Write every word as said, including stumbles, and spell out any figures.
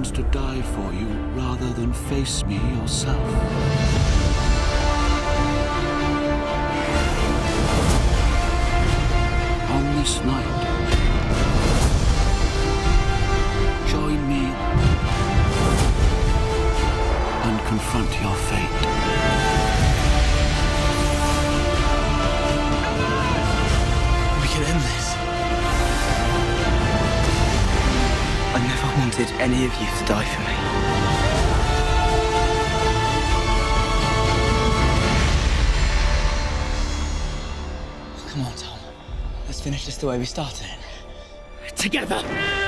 decisions to die for you rather than face me yourself. On this night, join me and confront your fate. We can end this. I never wanted any of you to die for me. Come on, Tom. Let's finish this the way we started it. Together!